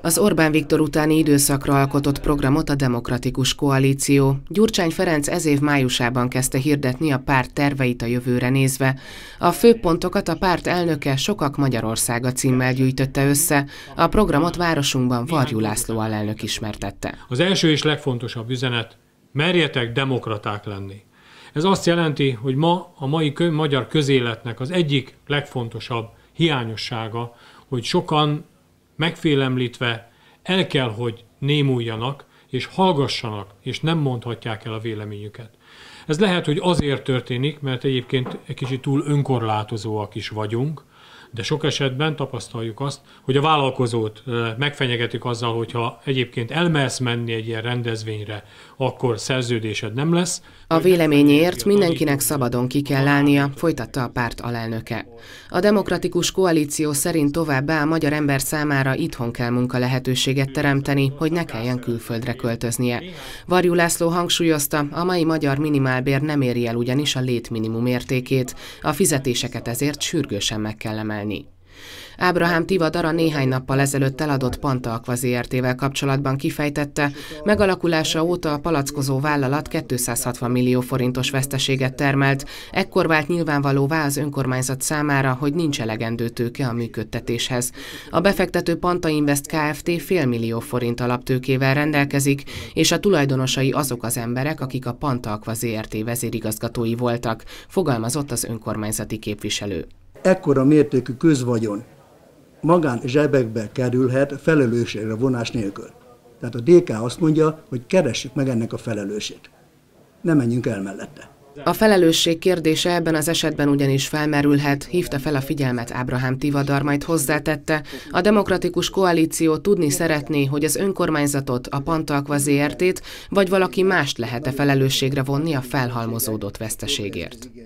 Az Orbán Viktor utáni időszakra alkotott programot a Demokratikus Koalíció. Gyurcsány Ferenc ez év májusában kezdte hirdetni a párt terveit a jövőre nézve. A főpontokat a párt elnöke Sokak Magyarországa címmel gyűjtötte össze. A programot városunkban Varjú László alelnök ismertette. Az első és legfontosabb üzenet: merjetek demokraták lenni. Ez azt jelenti, hogy ma a mai magyar közéletnek az egyik legfontosabb hiányossága, hogy sokan megfélemlítve el kell, hogy némuljanak, és hallgassanak, és nem mondhatják el a véleményüket. Ez lehet, hogy azért történik, mert egyébként egy kicsit túl önkorlátozóak is vagyunk, de sok esetben tapasztaljuk azt, hogy a vállalkozót megfenyegetik azzal, hogyha egyébként elmersz menni egy ilyen rendezvényre, akkor szerződésed nem lesz. A véleményért mindenkinek szabadon ki kell állnia, folytatta a párt alelnöke. A Demokratikus Koalíció szerint továbbá a magyar ember számára itthon kell munkalehetőséget teremteni, hogy ne kelljen külföldre költöznie. Varjú László hangsúlyozta, a mai magyar minimálbér nem éri el ugyanis a létminimum értékét, a fizetéseket ezért sürgősen meg kell emelni. Ábrahám Tivadar a néhány nappal ezelőtt eladott Panta Aqua Zrt-vel kapcsolatban kifejtette, megalakulása óta a palackozó vállalat 260 millió forintos veszteséget termelt, ekkor vált nyilvánvalóvá az önkormányzat számára, hogy nincs elegendő tőke a működtetéshez. A befektető Panta Invest Kft. $500 000 forint alaptőkével rendelkezik, és a tulajdonosai azok az emberek, akik a Panta Aqua Zrt. Vezérigazgatói voltak, fogalmazott az önkormányzati képviselő. Ekkora mértékű közvagyon magán zsebekbe kerülhet felelősségre vonás nélkül. Tehát a DK azt mondja, hogy keressük meg ennek a felelősét. Ne menjünk el mellette. A felelősség kérdése ebben az esetben ugyanis felmerülhet, hívta fel a figyelmet Ábrahám Tivadar, majd hozzátette, a Demokratikus Koalíció tudni szeretné, hogy az önkormányzatot, a Panta Aqua Zrt-t vagy valaki mást lehet-e felelősségre vonni a felhalmozódott veszteségért.